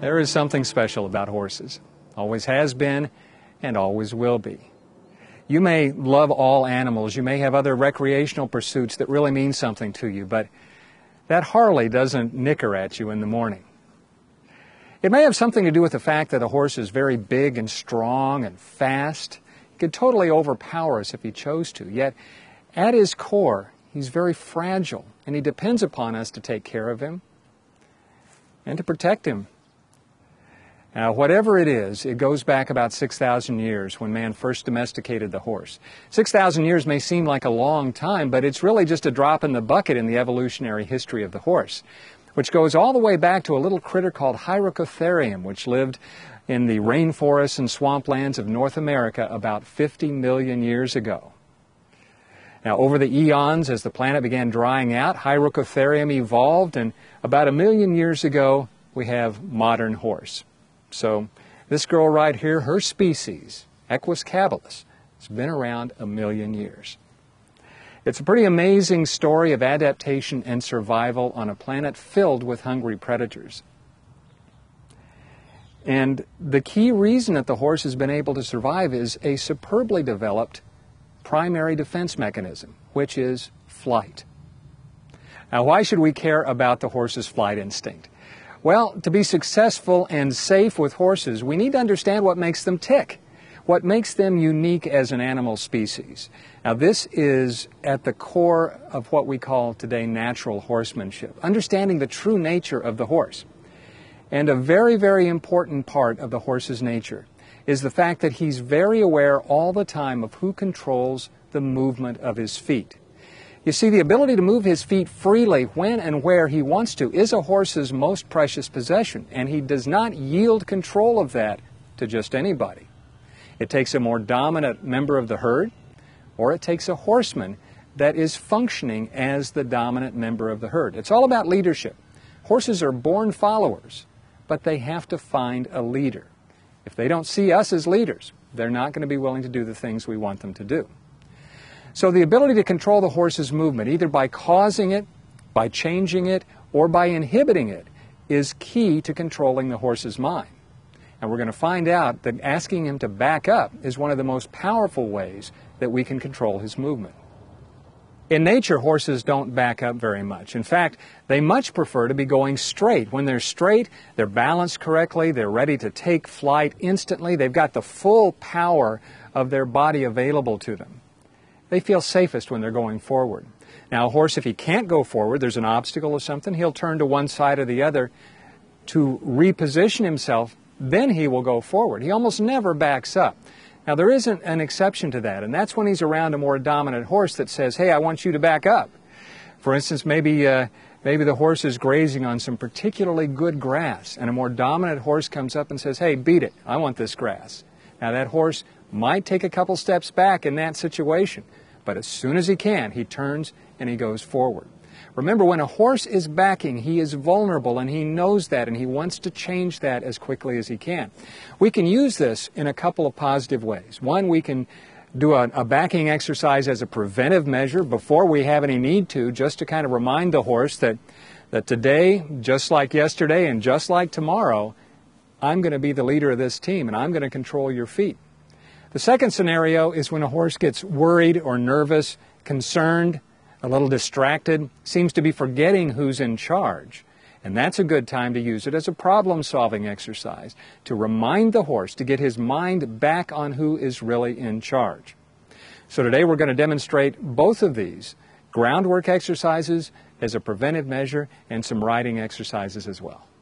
There is something special about horses. Always has been and always will be. You may love all animals. You may have other recreational pursuits that really mean something to you, but that Harley doesn't nicker at you in the morning. It may have something to do with the fact that a horse is very big and strong and fast. He could totally overpower us if he chose to. Yet, at his core, he's very fragile, and he depends upon us to take care of him and to protect him. Now, whatever it is, it goes back about 6,000 years when man first domesticated the horse. 6,000 years may seem like a long time, but it's really just a drop in the bucket in the evolutionary history of the horse, which goes all the way back to a little critter called Hyracotherium, which lived in the rainforests and swamplands of North America about 50 million years ago. Now, over the eons, as the planet began drying out, Hyracotherium evolved, and about 1 million years ago, we have modern horse. So this girl right here, her species, Equus cabilis, has been around 1 million years. It's a pretty amazing story of adaptation and survival on a planet filled with hungry predators. And the key reason that the horse has been able to survive is a superbly developed primary defense mechanism, which is flight. Now, why should we care about the horse's flight instinct? Well, to be successful and safe with horses, we need to understand what makes them tick, what makes them unique as an animal species. Now, this is at the core of what we call today natural horsemanship, understanding the true nature of the horse. And a very, very important part of the horse's nature is the fact that he's very aware all the time of who controls the movement of his feet. You see, the ability to move his feet freely when and where he wants to is a horse's most precious possession, and he does not yield control of that to just anybody. It takes a more dominant member of the herd, or it takes a horseman that is functioning as the dominant member of the herd. It's all about leadership. Horses are born followers, but they have to find a leader. If they don't see us as leaders, they're not going to be willing to do the things we want them to do. So the ability to control the horse's movement, either by causing it, by changing it, or by inhibiting it, is key to controlling the horse's mind. And we're going to find out that asking him to back up is one of the most powerful ways that we can control his movement. In nature, horses don't back up very much. In fact, they much prefer to be going straight. When they're straight, they're balanced correctly, they're ready to take flight instantly, they've got the full power of their body available to them. They feel safest when they're going forward. Now, a horse, if he can't go forward, there's an obstacle or something, he'll turn to one side or the other to reposition himself, then he will go forward. He almost never backs up. Now, there isn't an exception to that, and that's when he's around a more dominant horse that says, hey, I want you to back up. For instance, maybe the horse is grazing on some particularly good grass, and a more dominant horse comes up and says, hey, beat it, I want this grass. Now, that horse might take a couple steps back in that situation, but as soon as he can, he turns and he goes forward. Remember, when a horse is backing, he is vulnerable, and he knows that, and he wants to change that as quickly as he can. We can use this in a couple of positive ways. One, we can do a backing exercise as a preventive measure before we have any need to, just to kind of remind the horse that today, just like yesterday and just like tomorrow, I'm going to be the leader of this team, and I'm going to control your feet. The second scenario is when a horse gets worried or nervous, concerned, a little distracted, seems to be forgetting who's in charge. And that's a good time to use it as a problem-solving exercise, to remind the horse to get his mind back on who is really in charge. So today we're going to demonstrate both of these, groundwork exercises as a preventive measure and some riding exercises as well.